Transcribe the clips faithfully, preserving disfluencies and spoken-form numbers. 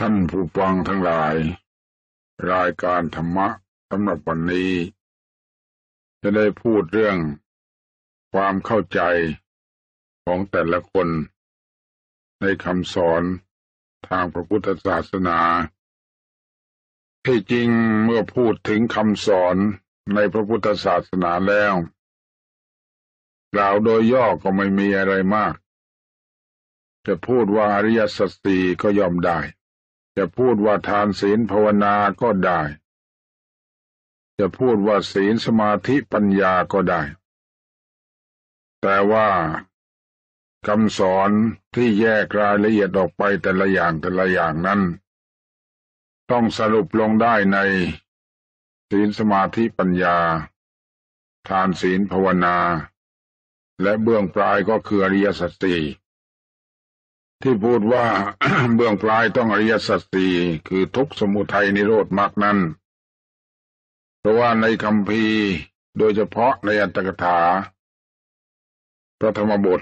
ท่านผู้ฟังทั้งหลายรายการธรรมะสำหรับวันนี้จะได้พูดเรื่องความเข้าใจของแต่ละคนในคำสอนทางพระพุทธศาสนาที่จริงเมื่อพูดถึงคำสอนในพระพุทธศาสนาแล้วกล่าวโดยย่อก็ไม่มีอะไรมากจะพูดว่าอริยสัจสี่ก็ยอมได้จะพูดว่าทานศีลภาวนาก็ได้จะพูดว่าศีลสมาธิปัญญาก็ได้แต่ว่าคำสอนที่แยกรายละเอียดออกไปแต่ละอย่างแต่ละอย่างนั้นต้องสรุปลงได้ในศีลสมาธิปัญญาทานศีลภาวนาและเบื้องปลายก็คืออริยสัจสี่ที่พูดว่า เบื้องปลายต้องอริยสัจสี่คือทุกข์สมุทัยนิโรธมรรคนั้นเพราะว่าในคัมภีร์โดยเฉพาะในอัตถกถาพระธรรมบท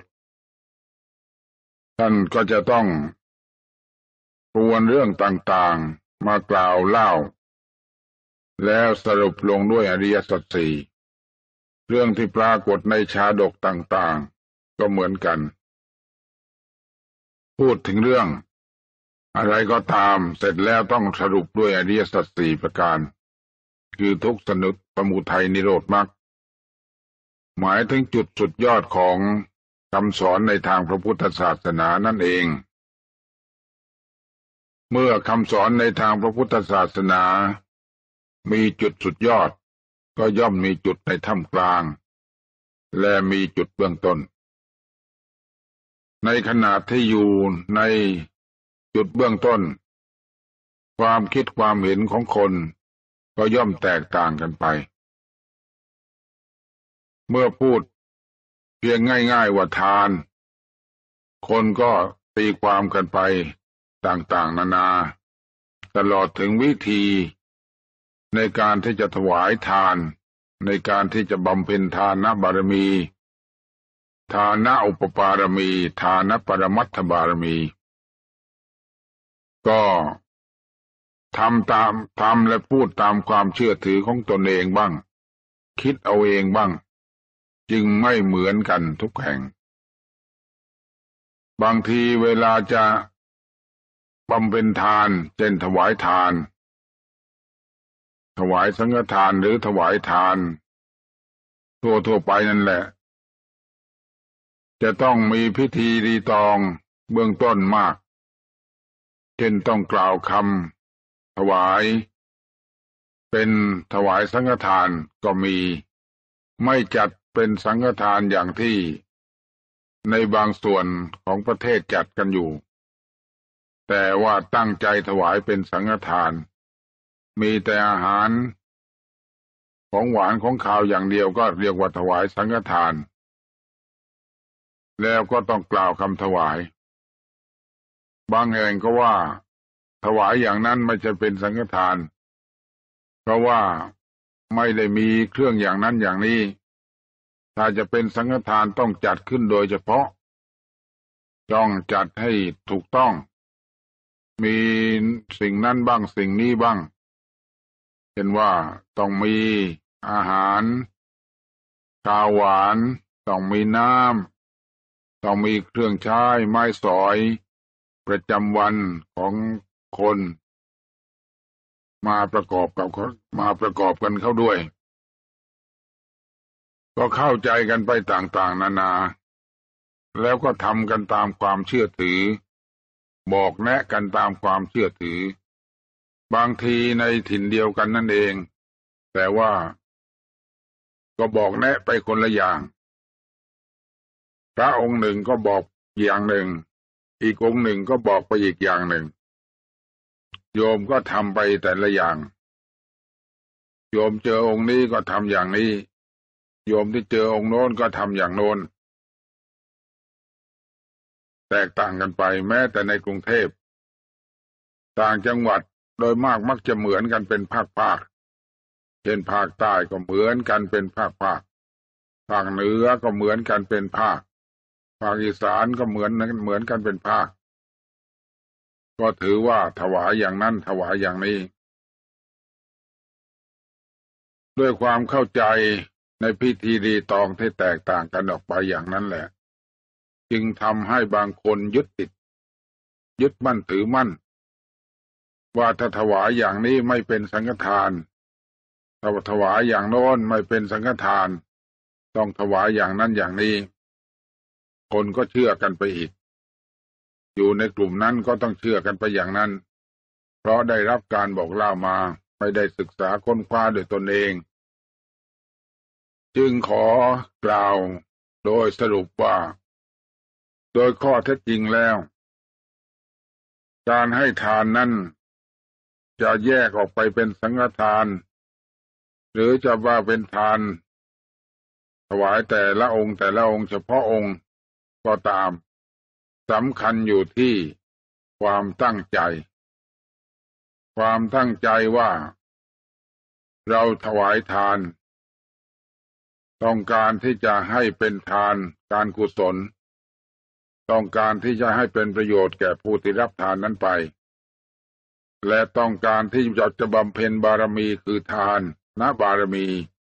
ท่านก็จะต้องทวนเรื่องต่างๆมากล่าวเล่าแล้วสรุปลงด้วยอริยสัจสี่เรื่องที่ปรากฏในชาดกต่างๆก็เหมือนกันพูดถึงเรื่องอะไรก็ตามเสร็จแล้วต้องสรุปด้วยอริยสัจสี่ประการคือทุกข์สมุทัยนิโรธมรรคหมายถึงจุดสุดยอดของคำสอนในทางพระพุทธศาสนานั่นเองเมื่อคำสอนในทางพระพุทธศาสนามีจุดสุดยอดก็ย่อมมีจุดในท่ามกลางและมีจุดเบื้องต้นในขณะที่อยู่ในจุดเบื้องต้นความคิดความเห็นของคนก็ย่อมแตกต่างกันไปเมื่อพูดเพียงง่ายๆว่าทานคนก็ตีความกันไปต่างๆนานาตลอดถึงวิธีในการที่จะถวายทานในการที่จะบำเพ็ญทานบารมีทานะอุปปารมีทานะปรมัตถบารมีก็ทำตามทำและพูดตามความเชื่อถือของตนเองบ้างคิดเอาเองบ้างจึงไม่เหมือนกันทุกแห่งบางทีเวลาจะบำเพ็ญทานเช่นถวายทานถวายสังฆทานหรือถวายทานทั่วๆไปนั่นแหละจะต้องมีพิธีรีตองเบื้องต้นมากเช่นต้องกล่าวคำถวายเป็นถวายสังฆทานก็มีไม่จัดเป็นสังฆทานอย่างที่ในบางส่วนของประเทศจัดกันอยู่แต่ว่าตั้งใจถวายเป็นสังฆทานมีแต่อาหารของหวานของข้าวอย่างเดียวก็เรียกว่าถวายสังฆทานแล้วก็ต้องกล่าวคำถวายบางแห่งก็ว่าถวายอย่างนั้นไม่จะเป็นสังฆทานเพราะว่าไม่ได้มีเครื่องอย่างนั้นอย่างนี้ถ้าจะเป็นสังฆทานต้องจัดขึ้นโดยเฉพาะต้องจัดให้ถูกต้องมีสิ่งนั้นบ้างสิ่งนี้บ้างเช่นว่าต้องมีอาหารข้าวหวานต้องมีน้ำต้องมีเครื่องใช้ไม้สอยประจำวันของคนมาประกอบกับมาประกอบกันเข้าด้วยก็เข้าใจกันไปต่างๆนานาแล้วก็ทำกันตามความเชื่อถือบอกแนะกันตามความเชื่อถือบางทีในถิ่นเดียวกันนั่นเองแต่ว่าก็บอกแนะไปคนละอย่างพระองค์หนึ่งก็บอกอย่างหนึ่งอีกองค์หนึ่งก็บอกไปอีกอย่างหนึ่งโยมก็ทำไปแต่ละอย่างโยมเจอองค์นี้ก็ทำอย่างนี้โยมที่เจอองค์โน้นก็ทำอย่างโน้นแตกต่างกันไปแม้แต่ในกรุงเทพต่างจังหวัดโดยมากมักจะเหมือนกันเป็นภาคๆเช่นภาคใต้ก็เหมือนกันเป็นภาคๆภาคเหนือก็เหมือนกันเป็นภาคภาคอีสานก็เหมือนเหมือนกันเป็นภาคก็ถือว่าถวายอย่างนั้นถวายอย่างนี้ด้วยความเข้าใจในพิธีรีตองที่แตกต่างกันออกไปอย่างนั้นแหละจึงทำให้บางคนยึดติดยึดมั่นถือมั่นว่าถ้าถวายอย่างนี้ไม่เป็นสังฆทานถ้าถวายอย่างโน้นไม่เป็นสังฆทานต้องถวายอย่างนั้นอย่างนี้คนก็เชื่อกันไปอีกอยู่ในกลุ่มนั้นก็ต้องเชื่อกันไปอย่างนั้นเพราะได้รับการบอกเล่ามาไม่ได้ศึกษาค้นคว้าด้วยตนเองจึงขอกล่าวโดยสรุปว่าโดยข้อเท็จจริงแล้วการให้ทานนั้นจะแยกออกไปเป็นสังฆทานหรือจะว่าเป็นทานถวายแต่ละองค์แต่ละองค์เฉพาะองค์ก็ตามสำคัญอยู่ที่ความตั้งใจความตั้งใจว่าเราถวายทานต้องการที่จะให้เป็นทานการกุศลต้องการที่จะให้เป็นประโยชน์แก่ผู้ที่รับทานนั้นไปและต้องการที่จะจะบำเพ็ญบารมีคือทานนะบารมี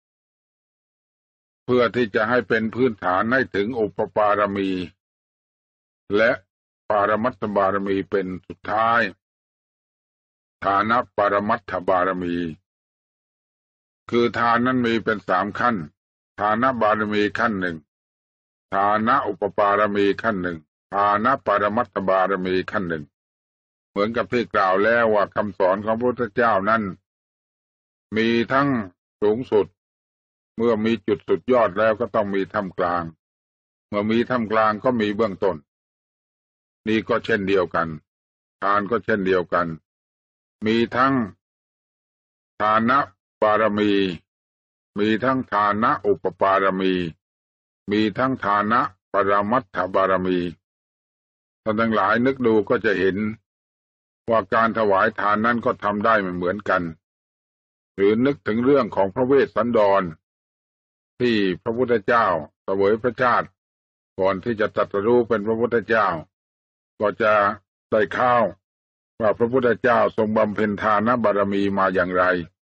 เพื่อที่จะให้เป็นพื้นฐานให้ถึงอุปปารมีและปารมัตถบารมีเป็นสุดท้ายฐานะปรมัตถบารมีคือทานนั้นมีเป็นสามขั้นฐานะบารมีขั้นหนึ่งฐานะอุปปารมีขั้นหนึ่งฐานะปรมัตถบารมีขั้นหนึ่งเหมือนกับที่กล่าวแล้วว่าคำสอนของพระพุทธเจ้านั้นมีทั้งสูงสุดเมื่อมีจุดสุดยอดแล้วก็ต้องมีท่ามกลางเมื่อมีท่ามกลางก็มีเบื้องต้นนี่ก็เช่นเดียวกันทานก็เช่นเดียวกันมีทั้งฐานะบารมีมีทั้งฐานะอุปปารมีมีทั้งฐานะปรมัตถบารมีท่านทั้งหลายนึกดูก็จะเห็นว่าการถวายทานนั้นก็ทำได้ไม่เหมือนกันหรือนึกถึงเรื่องของพระเวสสันดรที่พระพุทธเจ้าเสวยพระชาติก่อนที่จะตรัสรู้เป็นพระพุทธเจ้าก็จะได้ข้าวว่าพระพุทธเจ้าทรงบำเพ็ญทานบารมีมาอย่างไร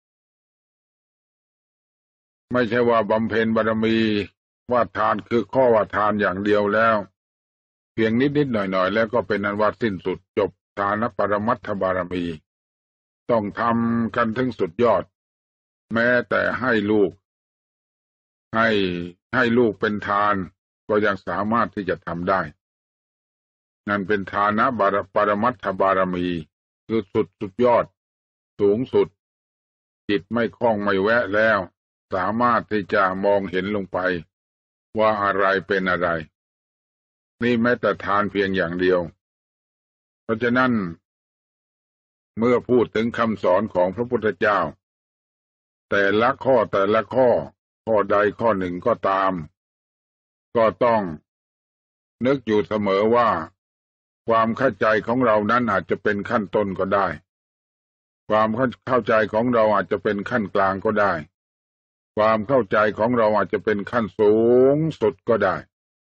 ไม่ใช่ว่าบำเพ็ญบารมีว่าทานคือข้อว่าทานอย่างเดียวแล้วเพียงนิดๆหน่อยๆแล้วก็เป็นอันว่าสิ้นสุดจบทานปรมัตถบารมีต้องทำกันถึงสุดยอดแม้แต่ให้ลูกให้ให้ลูกเป็นทานก็ยังสามารถที่จะทำได้นั่นเป็นฐานะบารปรมัตถบารมีคือสุดสุดยอดสูงสุดจิตไม่คล้องไม่แวะแล้วสามารถที่จะมองเห็นลงไปว่าอะไรเป็นอะไรนี่แม้แต่ทานเพียงอย่างเดียวเพราะฉะนั้นเมื่อพูดถึงคำสอนของพระพุทธเจ้าแต่ละข้อแต่ละข้อข้อใดข้อหนึ่งก็ตามก็ต้องนึกอยู่เสมอว่าความเข้าใจของเรานั้นอาจจะเป็นขั้นต้นก็ได้ความเข้าใจของเราอาจจะเป็นขั้นกลางก็ได้ความเข้าใจของเราอาจจะเป็นขั้นสูงสุดก็ได้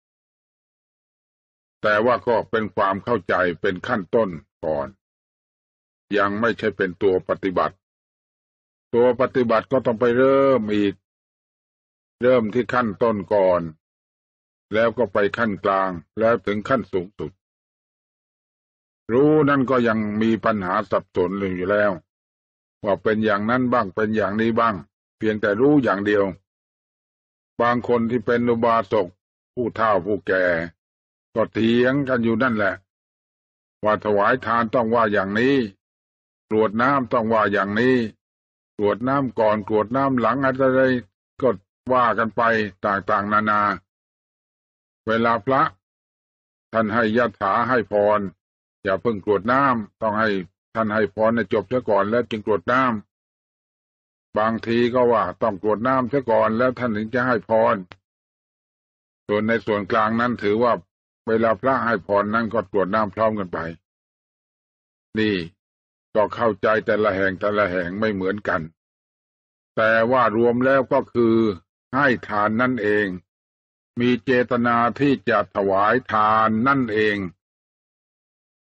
แต่ว่าก็เป็นความเข้าใจเป็นขั้นต้นก่อนยังไม่ใช่เป็นตัวปฏิบัติตัวปฏิบัติก็ต้องไปเริ่มอีกเริ่มที่ขั้นต้นก่อนแล้วก็ไปขั้นกลางแล้วถึงขั้นสูงสุดรู้นั่นก็ยังมีปัญหาสับสนอยู่แล้วว่าเป็นอย่างนั้นบ้างเป็นอย่างนี้บ้างเพียงแต่รู้อย่างเดียวบางคนที่เป็นอุบาสกผู้เฒ่าผู้แก่ก็เถียงกันอยู่นั่นแหละว่าถวายทานต้องว่าอย่างนี้กรวดน้ำต้องว่าอย่างนี้กรวดน้ำก่อนกรวดน้ำหลังอะไรก็ว่ากันไปต่างๆนานาเวลาพระท่านให้ยถาให้พรอย่าเพิ่งกรวดน้ำต้องให้ท่านให้พรในจบเสียก่อนแล้วจึงกรวดน้ำบางทีก็ว่าต้องกรวดน้ำเสียก่อนแล้วท่านถึงจะให้พรส่วนในส่วนกลางนั้นถือว่าเวลาพระให้พรนั้นก็กรวดน้ำพร้อมกันไปนี่ก็เข้าใจแต่ละแห่งแต่ละแห่งไม่เหมือนกันแต่ว่ารวมแล้วก็คือให้ทานนั่นเองมีเจตนาที่จะถวายทานนั่นเอง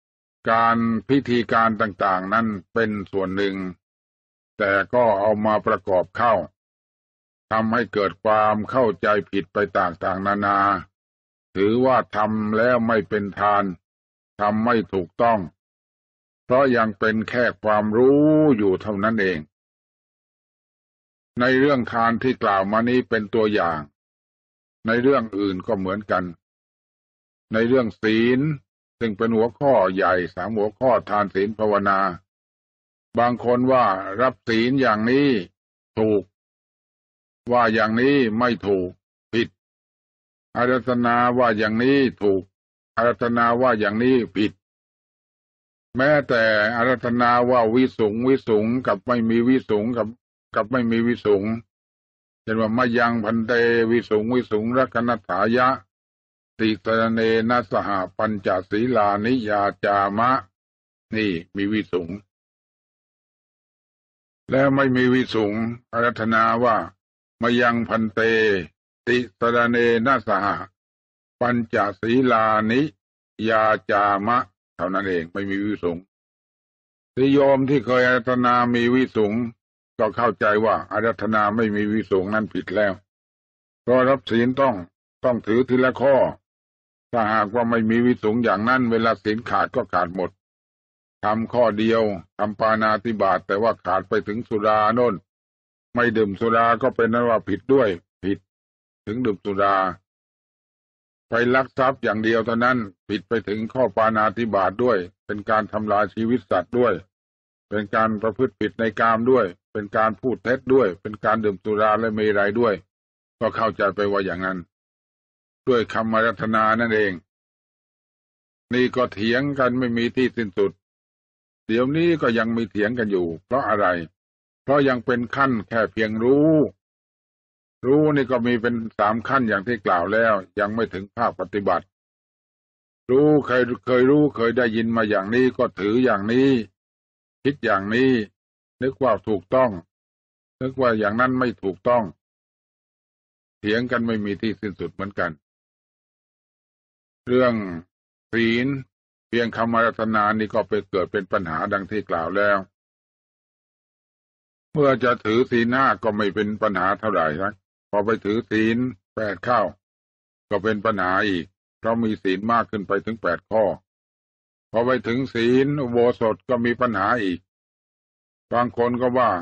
การพิธีการต่างๆนั้นเป็นส่วนหนึ่งแต่ก็เอามาประกอบเข้าทำให้เกิดความเข้าใจผิดไปต่างๆนานาถือว่าทำแล้วไม่เป็นทานทำไม่ถูกต้องเพราะยังเป็นแค่ความรู้อยู่เท่านั้นเองในเรื่องทานที่กล่าวมานี้เป็นตัวอย่างในเรื่องอื่นก็เหมือนกันในเรื่องศีลซึ่งเป็นหัวข้อใหญ่สามหัวข้อทานศีลภาวนาบางคนว่ารับศีลอย่างนี้ถูกว่าอย่างนี้ไม่ถูกผิดอาราธนาว่าอย่างนี้ถูกอาราธนาว่าอย่างนี้ผิดแม้แต่อาราธนาว่าวิสุงวิสุงกับไม่มีวิสุงกับกับไม่มีวิสุงเช่นว่ามายังพันเตวิสุงวิสุงรักนัฏฐายะติสรเนนะสหปัญจศีลานิยาจามะนี่มีวิสุงแล้วไม่มีวิสุงอาราธนาว่ามายังพันเตติสรเนนะสหปัญจศีลานิยาจามะเท่านั้นเองไม่มีวิสุงที่โยมที่เคยอาราธนามีวิสุงก็เข้าใจว่าอาราธนาไม่มีวิสุงนั้นผิดแล้วเพราะรับศีลต้องต้องถือทีละข้อถ้าหากว่าไม่มีวิสุงอย่างนั้นเวลาศีลขาดก็ขาดหมดทำข้อเดียวทำปาณาติบาตแต่ว่าขาดไปถึงสุราโน่นไม่ดื่มสุราก็เป็นนั้นว่าผิดด้วยผิดถึงดื่มสุราไปลักทรัพย์อย่างเดียวเท่านั้นผิดไปถึงข้อปาณาติบาตด้วยเป็นการทำลายชีวิตสัตว์ด้วยเป็นการประพฤติผิดในกามด้วยเป็นการพูดเท็จด้วยเป็นการดื่มสุราและเมรัยด้วยก็เข้าใจไปว่าอย่างนั้นด้วยคำอาราธนานั่นเองนี่ก็เถียงกันไม่มีที่สิ้นสุดเดี๋ยวนี้ก็ยังมีเถียงกันอยู่เพราะอะไรเพราะยังเป็นขั้นแค่เพียงรู้รู้นี่ก็มีเป็นสามขั้นอย่างที่กล่าวแล้วยังไม่ถึงภาคปฏิบัติรู้เคยเคยรู้เคยได้ยินมาอย่างนี้ก็ถืออย่างนี้คิดอย่างนี้นึกว่าถูกต้องนึกว่าอย่างนั้นไม่ถูกต้องเถียงกันไม่มีที่สิ้นสุดเหมือนกันเรื่องศีลเพียงคำอาราธนานี่ก็ไปเกิดเป็นปัญหาดังที่กล่าวแล้วเมื่อจะถือศีลห้าก็ไม่เป็นปัญหาเท่าไหร่นะพอไปถือศีลแปดเข้าก็เป็นปัญหาอีกเพราะมีศีลมากขึ้นไปถึงแปดข้อพอไปถึงศีลอุโบสถก็มีปัญหาอีกบางคนก็ว่า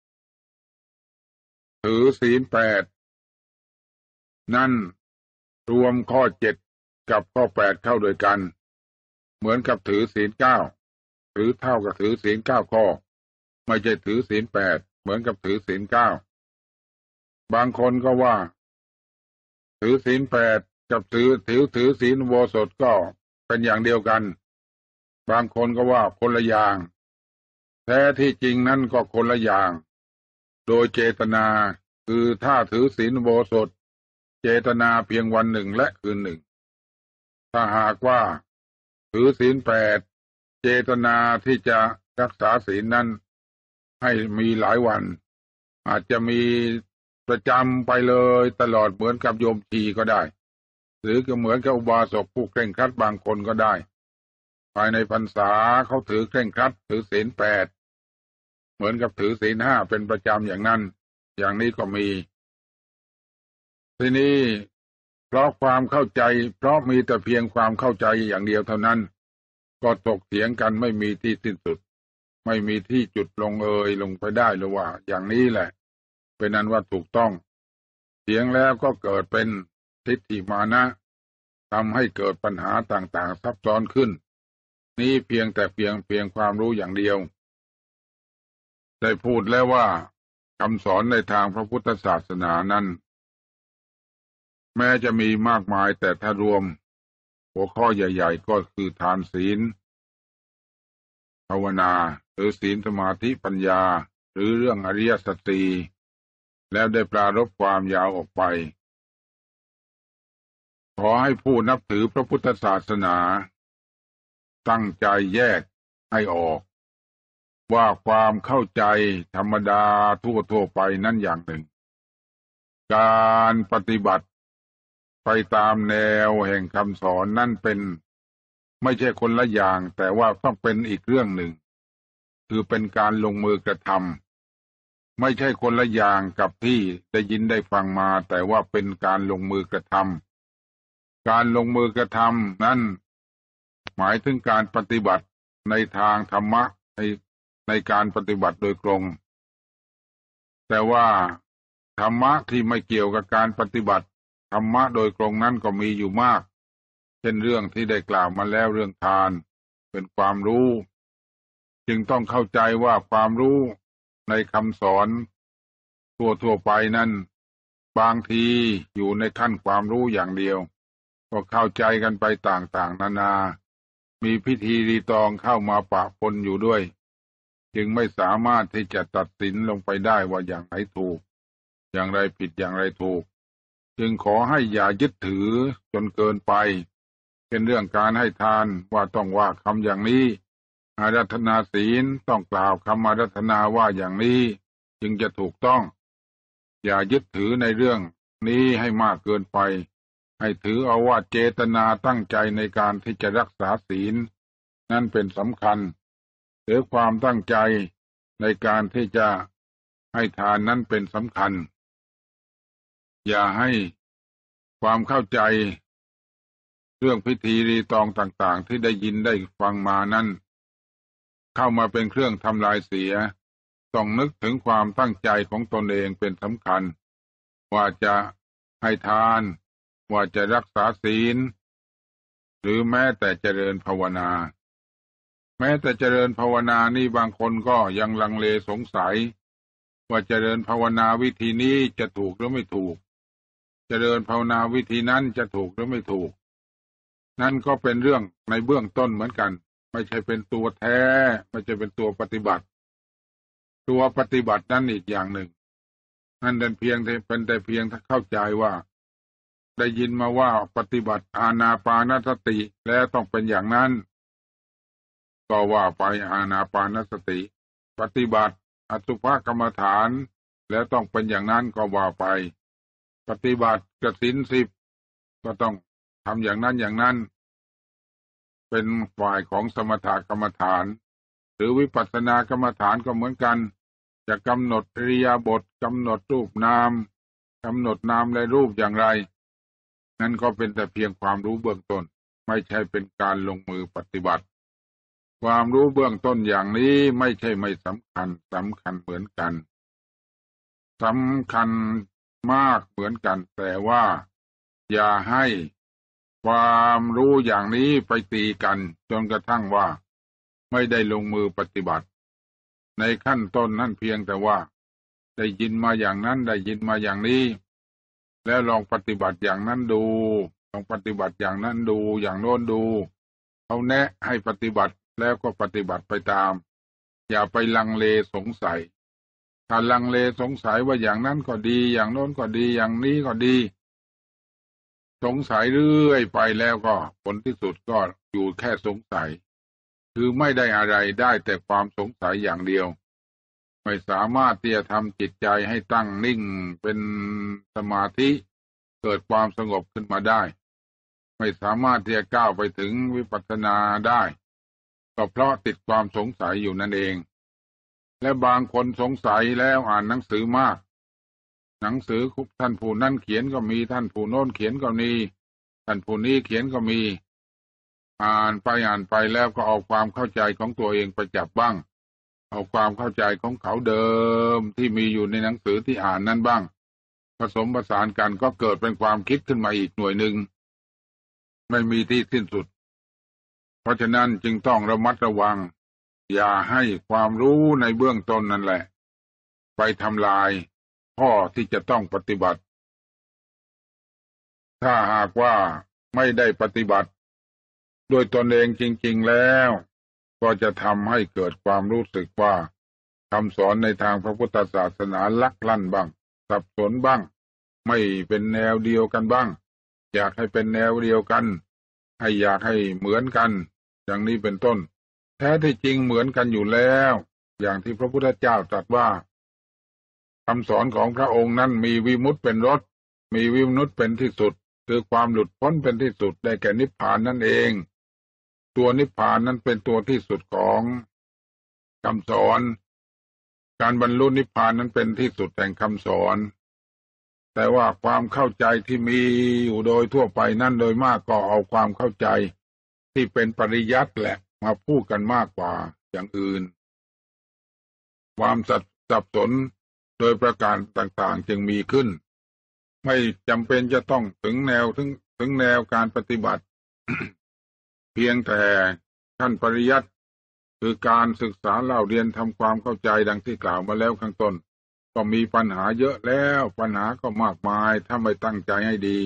ถือศีลแปดนั่นรวมข้อเจ็ดกับข้อแปดเข้าด้วยกันเหมือนกับถือศีลเก้าถือเท่ากับถือศีลเก้าข้อไม่ใช่ถือศีลแปดเหมือนกับถือศีลเก้าบางคนก็ว่าถือศีลแปดกับถือถือถือศีลอุโบสถก็เป็นอย่างเดียวกันบางคนก็ว่าคนละอย่างแท้ที่จริงนั่นก็คนละอย่างโดยเจตนาคือถ้าถือศีลอุโบสถเจตนาเพียงวันหนึ่งและคืนหนึ่งถ้าหากว่าถือศีลแปดเจตนาที่จะรักษาศีลนั้นให้มีหลายวันอาจจะมีประจำไปเลยตลอดเหมือนกับโยมชีก็ได้หรือก็เหมือนกับอุบาสกผู้เคร่งครัดบางคนก็ได้ภายในพรรษาเขาถือเคร่งครัดถือศีลแปดเหมือนกับถือศีลห้าเป็นประจำอย่างนั้นอย่างนี้ก็มีทีนี้เพราะความเข้าใจเพราะมีแต่เพียงความเข้าใจอย่างเดียวเท่านั้นก็ถกเถียงกันไม่มีที่สิ้นสุดไม่มีที่จุดลงเอยลงไปได้หรือว่าอย่างนี้แหละเป็นนั้นว่าถูกต้องเถียงแล้วก็เกิดเป็นทิฏฐิมานะทำให้เกิดปัญหาต่างๆซับซ้อนขึ้นนี้เพียงแต่เพียงเพียงความรู้อย่างเดียวได้พูดแล้วว่าคำสอนในทางพระพุทธศาสนานั้นแม้จะมีมากมายแต่ถ้ารวมหัวข้อใหญ่ๆก็คือทานศีลภาวนาหรือศีลสมาธิปัญญาหรือเรื่องอริยสัจสี่แล้วได้ปรารภความยาวออกไปขอให้ผู้นับถือพระพุทธศาสนาตั้งใจแยกให้ออกว่าความเข้าใจธรรมดาทั่วๆไปนั้นอย่างหนึ่งการปฏิบัติไปตามแนวแห่งคำสอนนั่นเป็นไม่ใช่คนละอย่างแต่ว่าต้องเป็นอีกเรื่องหนึ่งคือเป็นการลงมือกระทำไม่ใช่คนละอย่างกับที่ได้ยินได้ฟังมาแต่ว่าเป็นการลงมือกระทำการลงมือกระทำนั้นหมายถึงการปฏิบัติในทางธรรมะในในการปฏิบัติโดยตรงแต่ว่าธรรมะที่ไม่เกี่ยวกับการปฏิบัติธรรมะโดยตรงนั้นก็มีอยู่มากเช่นเรื่องที่ได้กล่าวมาแล้วเรื่องทานเป็นความรู้จึงต้องเข้าใจว่าความรู้ในคำสอนทั่วๆไปนั้นบางทีอยู่ในขั้นความรู้อย่างเดียวก็เข้าใจกันไปต่างๆนานามีพิธีรีตองเข้ามาปะปนอยู่ด้วยจึงไม่สามารถที่จะตัดสินลงไปได้ว่าอย่างไหนถูกอย่างไรผิดอย่างไรถูกจึงขอให้อย่ายึดถือจนเกินไปเป็นเรื่องการให้ทานว่าต้องว่าคำอย่างนี้อาราธนาศีลต้องกล่าวคำอาราธนาว่าอย่างนี้จึงจะถูกต้องอย่ายึดถือในเรื่องนี้ให้มากเกินไปให้ถือเอาว่าเจตนาตั้งใจในการที่จะรักษาศีลนั่นเป็นสำคัญหรือความตั้งใจในการที่จะให้ทานนั้นเป็นสำคัญอย่าให้ความเข้าใจเรื่องพิธีรีตองต่างๆที่ได้ยินได้ฟังมานั้นเข้ามาเป็นเครื่องทำลายเสียต้องนึกถึงความตั้งใจของตนเองเป็นสำคัญว่าจะให้ทานว่าจะรักษาศีลหรือแม้แต่เจริญภาวนาแม้แต่เจริญภาวนานี่บางคนก็ยังลังเลสงสัยว่าเจริญภาวนาวิธีนี้จะถูกหรือไม่ถูกเจริญภาวนาวิธีนั้นจะถูกหรือไม่ถูกนั่นก็เป็นเรื่องในเบื้องต้นเหมือนกันไม่ใช่เป็นตัวแท้ไม่ใช่เป็นตัวปฏิบัติตัวปฏิบัตินั้นอีกอย่างหนึ่งนั่นเป็นเพียงเป็นแต่เพียงถ้าเข้าใจว่าได้ยินมาว่าปฏิบัติอานาปานสติแล้วต้องเป็นอย่างนั้นก็ว่าไปอานาปานสติปฏิบัติอสุภกรรมฐานแล้วต้องเป็นอย่างนั้นก็ว่าไปปฏิบัติกสินสิบก็ต้องทำอย่างนั้นอย่างนั้นเป็นฝ่ายของสมถกรรมฐานหรือวิปัสสนากรรมฐานก็เหมือนกันจะกำหนดอิริยาบถกำหนดรูปนามกำหนดนามและรูปอย่างไรนั่นก็เป็นแต่เพียงความรู้เบื้องต้นไม่ใช่เป็นการลงมือปฏิบัติความรู้เบื้องต้นอย่างนี้ไม่ใช่ไม่สำคัญสำคัญเหมือนกันสำคัญมากเหมือนกันแต่ว่าอย่าให้ความรู้อย่างนี้ไปตีกันจนกระทั่งว่าไม่ได้ลงมือปฏิบัติในขั้นต้นนั่นเพียงแต่ว่าได้ยินมาอย่างนั้นได้ยินมาอย่างนี้แล้วลองปฏิบัติอย่างนั้นดูลองปฏิบัติอย่างนั้นดูอย่างโน้นดูเขาแนะให้ปฏิบัติแล้วก็ปฏิบัติไปตามอย่าไปลังเลสงสัยถ้าลังเลสงสัยว่าอย่างนั้นก็ดีอย่างโน้นก็ดีอย่างนี้ก็ดีสงสัยเรื่อยไปแล้วก็ผลที่สุดก็อยู่แค่สงสัยคือไม่ได้อะไรได้แต่ความสงสัยอย่างเดียวไม่สามารถที่จะทำจิตใจให้ตั้งนิ่งเป็นสมาธิเกิดความสงบขึ้นมาได้ไม่สามารถที่จะก้าวไปถึงวิปัสสนาได้ก็เพราะติดความสงสัยอยู่นั่นเองและบางคนสงสัยแล้วอ่านหนังสือมากหนังสือคุกท่านผู้นั้นเขียนก็มีท่านผู้โน้นเขียนก็มีท่านผู้นี้เขียนก็มีอ่านไปอ่านไปแล้วก็เอาความเข้าใจของตัวเองไปจับบ้างเอาความเข้าใจของเขาเดิมที่มีอยู่ในหนังสือที่อ่านนั้นบ้างผสมผสานกันก็เกิดเป็นความคิดขึ้นมาอีกหน่วยหนึ่งไม่มีที่สิ้นสุดเพราะฉะนั้นจึงต้องระมัดระวังอย่าให้ความรู้ในเบื้องต้นนั่นแหละไปทำลายข้อที่จะต้องปฏิบัติถ้าหากว่าไม่ได้ปฏิบัติโดยตนเองจริงๆแล้วก็จะทำให้เกิดความรู้สึกว่าคำสอนในทางพระพุทธศาสนาลักลั่นบ้างสับสนบ้างไม่เป็นแนวเดียวกันบ้างอยากให้เป็นแนวเดียวกันให้อยากให้เหมือนกันอย่างนี้เป็นต้นแท้ที่จริงเหมือนกันอยู่แล้วอย่างที่พระพุทธเจ้าตรัสว่าคำสอนของพระองค์นั้นมีวิมุตติเป็นรสมีวิมุตติเป็นที่สุดคือความหลุดพ้นเป็นที่สุดได้แก่นิพพานนั่นเองตัวนิพพานนั้นเป็นตัวที่สุดของคำสอนการบรรลุนิพพานนั้นเป็นที่สุดแห่งคำสอนแต่ว่าความเข้าใจที่มีอยู่โดยทั่วไปนั่นโดยมากก็เอาความเข้าใจที่เป็นปริยัติแหละมาพูดกันมากกว่าอย่างอื่นความสับสนโดยประการต่างๆจึงมีขึ้นไม่จำเป็นจะต้องถึงแนวถึงถึงแนวการปฏิบัติ เพียงแต่ขั้นปริยัติคือการศึกษาเล่าเรียนทำความเข้าใจดังที่กล่าวมาแล้วข้างต้นก็มีปัญหาเยอะแล้วปัญหาก็มากมายถ้าไม่ตั้งใจให้ดี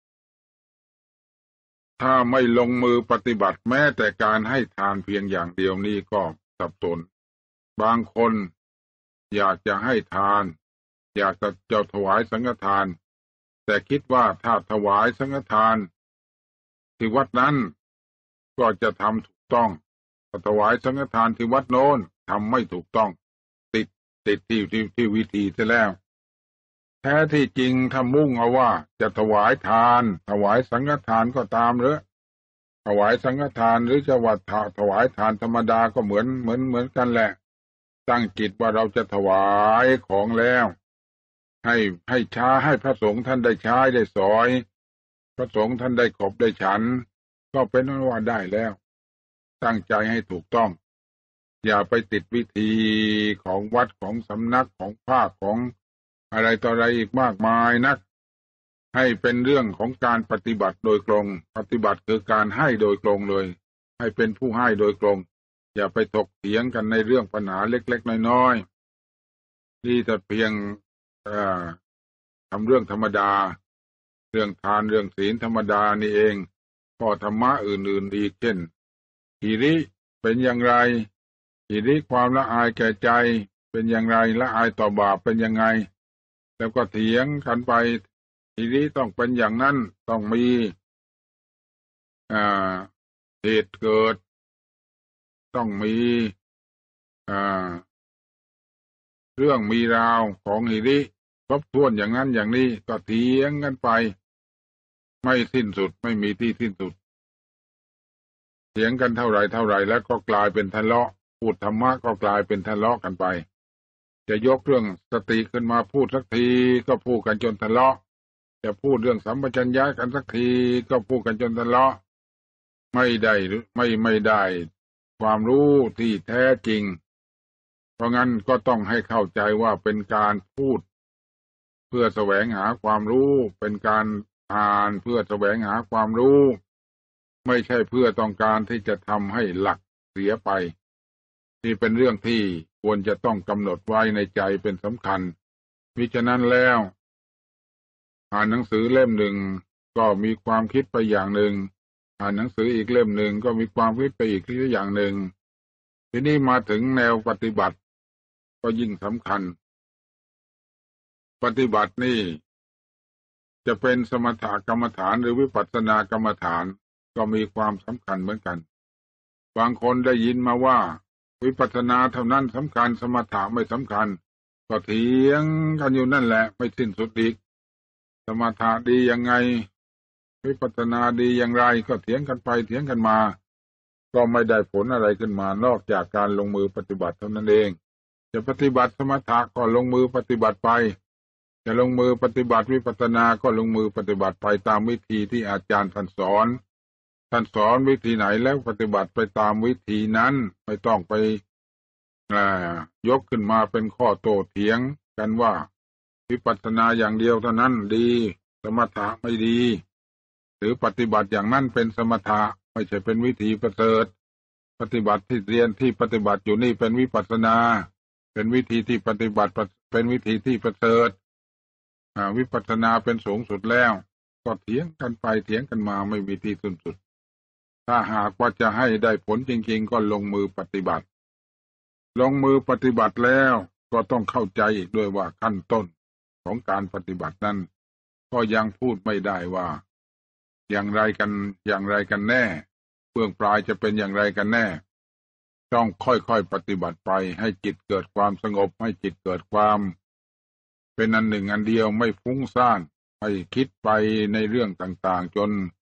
ถ้าไม่ลงมือปฏิบัติแม้แต่การให้ทานเพียงอย่างเดียวนี้ก็สับสนบางคนอยากจะให้ทานอยากจะจะถวายสังฆทานแต่คิดว่าถ้าถวายสังฆทานที่วัดนั้นก็จะทำถูกต้องถวายสังฆทานที่วัดโน้นทำไม่ถูกต้องติดติดที่ที่ที่วิธีซะแล้วแท้ที่จริงถ้ามุ่งเอาว่าจะถวายทานถวายสังฆทานก็ตามหรือถวายสังฆทานหรือจะว่าถวายทานธรรมดาก็เหมือนเหมือนเหมือนกันแหละตั้งจิตว่าเราจะถวายของแล้วให้ให้ช้าให้พระสงฆ์ท่านได้ใช้ได้สอยพระสงฆ์ท่านได้ขบได้ฉันก็เป็นว่าได้แล้วตั้งใจให้ถูกต้องอย่าไปติดวิธีของวัดของสำนักของภาคของอะไรต่ออะไรอีกมากมายนักให้เป็นเรื่องของการปฏิบัติโดยตรงปฏิบัติคือการให้โดยตรงเลยให้เป็นผู้ให้โดยตรงอย่าไปถกเถียงกันในเรื่องปัญหาเล็กๆน้อยๆที่จะเพียงทำเรื่องธรรมดาเรื่องทานเรื่องศีลธรรมดานี่เองก็ธรรมะอื่นๆอีกเช่นหิริเป็นอย่างไรหิริความละอายแก่ใจเป็นอย่างไรละอายต่อบาปเป็นยังไงแล้วก็เถียงกันไปหิริต้องเป็นอย่างนั้นต้องมีอ่าเหตุเกิดต้องมีอ่าเรื่องมีราวของหิริครบถ้วนอย่างนั้นอย่างนี้ก็เถียงกันไปไม่สิ้นสุดไม่มีที่สิ้นสุดเถียงกันเท่าไรเท่าไรแล้วก็กลายเป็นทะเลาะพูดธรรมะก็กลายเป็นทะเลาะกันไปจะยกเรื่องสติขึ้นมาพูดสักทีก็พูดกันจนทะเลาะจะพูดเรื่องสัมปชัญญะกันสักทีก็พูดกันจนทะเลาะไม่ได้ไม่ไม่ได้ความรู้ที่แท้จริงเพราะงั้นก็ต้องให้เข้าใจว่าเป็นการพูดเพื่อแสวงหาความรู้เป็นการอ่านเพื่อแสวงหาความรู้ไม่ใช่เพื่อต้องการที่จะทำให้หลักเสียไปนี่เป็นเรื่องที่ควรจะต้องกำหนดไว้ในใจเป็นสำคัญมิฉะนั้นแล้วอ่านหนังสือเล่มหนึ่งก็มีความคิดไปอย่างหนึ่งอ่านหนังสืออีกเล่มหนึ่งก็มีความคิดไปอีกอย่างหนึ่งทีนี้มาถึงแนวปฏิบัติก็ยิ่งสำคัญปฏิบัตินี่จะเป็นสมถกรรมฐานหรือวิปัสสนากรรมฐานก็มีความสำคัญเหมือนกันบางคนได้ยินมาว่าวิปัสสนาเท่านั้นสำคัญสมถะไม่สำคัญก็เถียงกันอยู่นั่นแหละไม่สิ้นสุดอีกสมถะดียังไงวิปัสสนาดีอย่างไรก็เถียงกันไปเถียงกันมาก็ไม่ได้ผลอะไรขึ้นมานอกจากการลงมือปฏิบัติเท่านั้นเองจะปฏิบัติสมถะก็ลงมือปฏิบัติไปจะลงมือปฏิบัติวิปัสสนาก็ลงมือปฏิบัติไปตามวิธีที่อาจารย์ท่านสอนท่านสอนวิธีไหนแล้วปฏิบัติไปตามวิธีนั้นไม่ต้องไปยกขึ้นมาเป็นข้อโต้เถียงกันว่าวิปัสสนาอย่างเดียวเท่านั้นดีสมถะไม่ดีหรือปฏิบัติอย่างนั้นเป็นสมถะไม่ใช่เป็นวิธีประเสริฐปฏิบัติที่เรียนที่ปฏิบัติอยู่นี่เป็นวิปัสสนาเป็นวิธีที่ปฏิบัติเป็นวิธีที่ประเสริฐวิปัสสนาเป็นสูงสุดแล้วก็เถียงกันไปเถียงกันมาไม่มีที่สิ้นสุดถ้าหากว่าจะให้ได้ผลจริงๆก็ลงมือปฏิบัติลงมือปฏิบัติแล้วก็ต้องเข้าใจอีกด้วยว่าขั้นต้นของการปฏิบัตินั้นก็ยังพูดไม่ได้ว่าอย่างไรกันอย่างไรกันแน่เบื้องปลายจะเป็นอย่างไรกันแน่ต้องค่อยๆปฏิบัติไปให้จิตเกิดความสงบให้จิตเกิดความเป็นอันหนึ่งอันเดียวไม่ฟุ้งซ่านไม่คิดไปในเรื่องต่างๆจน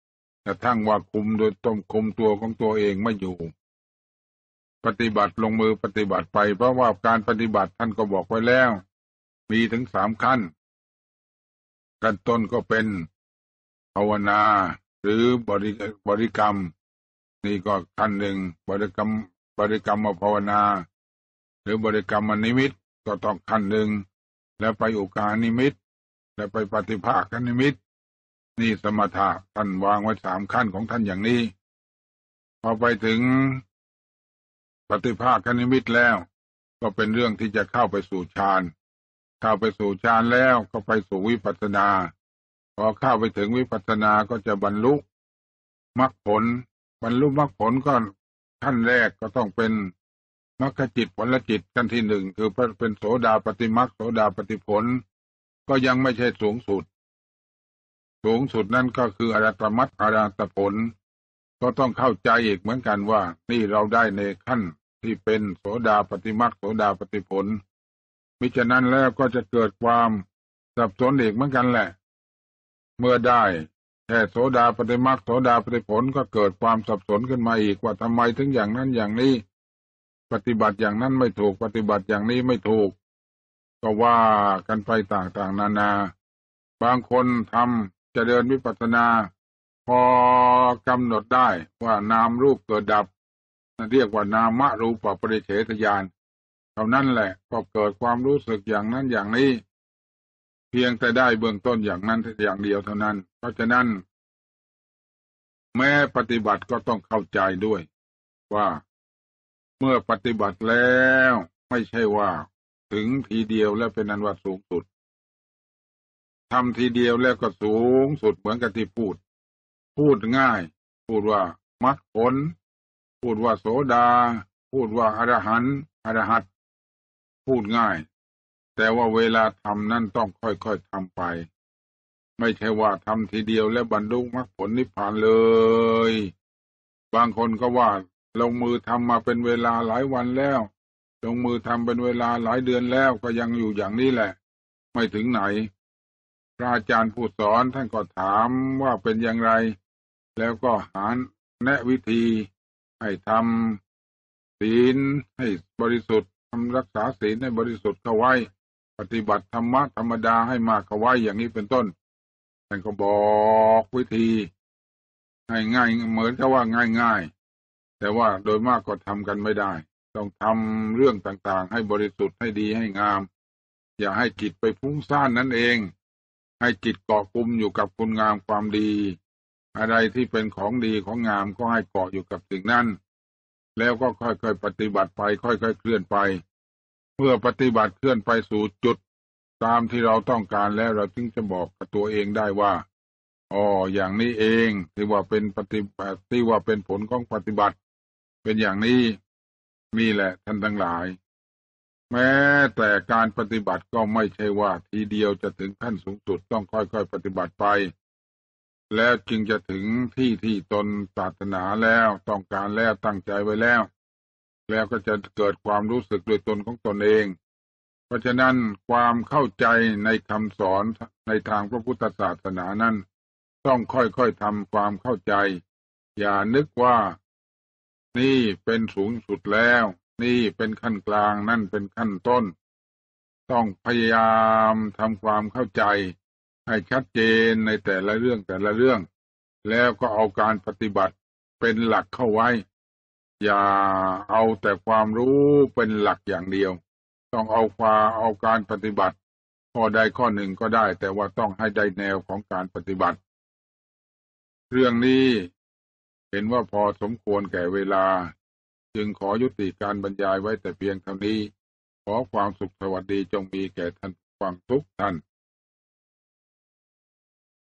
กระทั่งว่าคุมโดยต้องคุมตัวของตัวเองไม่อยู่ปฏิบัติลงมือปฏิบัติไปเพราะว่าการปฏิบัติท่านก็บอกไว้แล้วมีถึงสามขั้นขั้นต้นก็เป็นภาวนาหรือบริบริกรรมนี่ก็ขั้นหนึ่งบริกรรมบริกรรมภาวนาหรือบริกรรมนิมิตก็ต้องขั้นหนึ่งแล้วไปอุกานิมิตแล้วไปปฏิภาคนิมิตนี่สมถะท่านวางไว้สามขั้นของท่านอย่างนี้พอไปถึงปฏิภาคนิมิตแล้วก็เป็นเรื่องที่จะเข้าไปสู่ฌานเข้าไปสู่ฌานแล้วก็ไปสู่วิปัสสนาพอเข้าไปถึงวิปัสสนาก็จะบรรลุมรรคผลบรรลุมรรคผลก็ขั้นแรกก็ต้องเป็นมรรคจิตผลจิตขั้นที่หนึ่งคือเป็นโสดาปฏิมรรคโสดาปฏิผลก็ยังไม่ใช่สูงสุดสูงสุดนั่นก็คืออรหัตมรรคอรหัตผลก็ต้องเข้าใจอีกเหมือนกันว่านี่เราได้ในขั้นที่เป็นโสดาปฏิมรรคโสดาปฏิผลมิฉะนั้นแล้วก็จะเกิดความสับสนอีกเหมือนกันแหละเมื่อได้แค่โสดาปฏิมรรคโสดาปฏิผลก็เกิดความสับสนขึ้นมาอีกว่าทำไมถึงอย่างนั้นอย่างนี้ปฏิบัติอย่างนั้นไม่ถูกปฏิบัติอย่างนี้ไม่ถูกก็ว่ากันไปต่างๆนานาบางคนทำจะเดินวิปัสสนาพอกำหนดได้ว่านามรูปเกิดดับเรียกว่านามรูปปริเฉทญาณเท่านั้นแหละก็เกิดความรู้สึกอย่างนั้นอย่างนี้เพียงแต่ได้เบื้องต้นอย่างนั้นอย่างเดียวเท่านั้นเพราะฉะนั้นแม้ปฏิบัติก็ต้องเข้าใจด้วยว่าเมื่อปฏิบัติแล้วไม่ใช่ว่าถึงทีเดียวแล้วเป็นอันว่าสูงสุดทำทีเดียวแล้วก็สูงสุดเหมือนกับที่พูดพูดง่ายพูดว่ามรรคผลพูดว่าโสดาพูดว่าอรหันต์อรหัตพูดง่ายแต่ว่าเวลาทำนั่นต้องค่อยๆทำไปไม่ใช่ว่าทำทีเดียวแล้วบรรลุมรรคผลนิพพานเลยบางคนก็ว่าลงมือทำมาเป็นเวลาหลายวันแล้วลงมือทำเป็นเวลาหลายเดือนแล้วก็ยังอยู่อย่างนี้แหละไม่ถึงไหนพระอาจารย์ผู้สอนท่านก็ถามว่าเป็นอย่างไรแล้วก็หาแนะวิธีให้ทำศีลให้บริสุทธิ์ทำรักษาศีลให้บริสุทธิ์เข้าไว้ปฏิบัติธรรมะธรรมดาให้มากเข้าไว้อย่างนี้เป็นต้นท่านก็บอกวิธีให้ง่ายเหมือนกับว่าง่ายๆแต่ว่าโดยมากก็ทำกันไม่ได้ต้องทำเรื่องต่างๆให้บริสุทธิ์ให้ดีให้งามอย่าให้จิตไปฟุ้งซ่านนั่นเองให้จิตเกาะกุมอยู่กับคุณงามความดีอะไรที่เป็นของดีของงามก็ให้เกาะอยู่กับสิ่งนั้นแล้วก็ค่อยๆปฏิบัติไปค่อยๆเคลื่อนไปเมื่อปฏิบัติเคลื่อนไปสู่จุดตามที่เราต้องการแล้วเราจึงจะบอกกับตัวเองได้ว่าอ๋ออย่างนี้เองที่ว่าเป็นปฏิบัติที่ว่าเป็นผลของปฏิบัติเป็นอย่างนี้นี่แหละท่านทั้งหลายแม้แต่การปฏิบัติก็ไม่ใช่ว่าทีเดียวจะถึงขั้นสูงสุดต้องค่อยๆปฏิบัติไปแล้วจึงจะถึงที่ที่ตนปรารถนาแล้วต้องการแล้วตั้งใจไว้แล้วแล้วก็จะเกิดความรู้สึกโดยตนของตนเองเพราะฉะนั้นความเข้าใจในคำสอนในทางพระพุทธศาสนานั้นต้องค่อยๆทำความเข้าใจอย่านึกว่านี่เป็นสูงสุดแล้วนี่เป็นขั้นกลางนั่นเป็นขั้นต้นต้องพยายามทำความเข้าใจให้ชัดเจนในแต่ละเรื่องแต่ละเรื่องแล้วก็เอาการปฏิบัติเป็นหลักเข้าไว้อย่าเอาแต่ความรู้เป็นหลักอย่างเดียวต้องเอาความเอาการปฏิบัติข้อใดข้อหนึ่งก็ได้แต่ว่าต้องให้ได้แนวของการปฏิบัติเรื่องนี้เห็นว่าพอสมควรแก่เวลาจึงขอยุติการบรรยายไว้แต่เพียงเท่านี้ขอความสุขสวัสดีจงมีแก่ท่านฟังทุกท่าน